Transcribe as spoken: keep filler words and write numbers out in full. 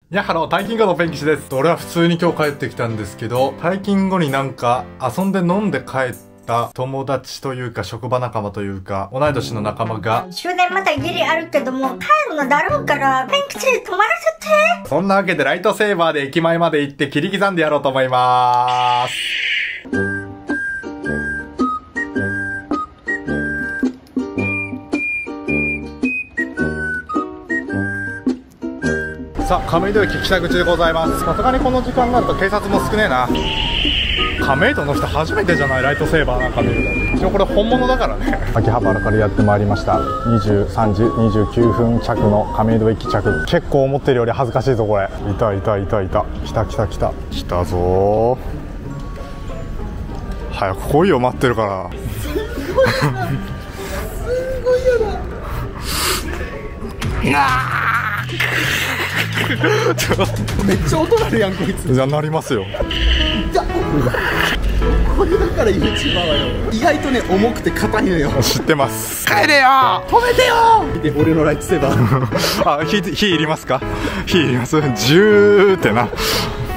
やハロー、退勤後のペンキシです。俺は普通に今日帰ってきたんですけど、退勤後になんか遊んで飲んで帰った友達というか職場仲間というか同い年の仲間が終電またギリあるけども帰るのだろうからペンキチ泊まらせて。 そんなわけでライトセーバーで駅前まで行って切り刻んでやろうと思いまーす。さあ、亀戸駅北口でございます。さすがにこの時間になると警察も少ねえな。亀戸の人初めてじゃない？ライトセーバーなんか見るの。一応これ本物だからね。秋葉原からやってまいりました。にじゅうさんじにじゅうきゅうふん着の亀戸駅着。結構思ってるより恥ずかしいぞこれ。いたいたいたいた。来た来た来た。来たぞー。早く来いよ、待ってるから。すごいやだ。すごいやだ。 めっちゃ音鳴るやんこいつ。 じゃあなりますよ。 じゃこれだから YouTuber はよ、意外とね重くて硬いのよ。 知ってます。帰れよ止めてよ見て俺のライトセーバー。 あ、火、火いりますか？火いります。ジューってな。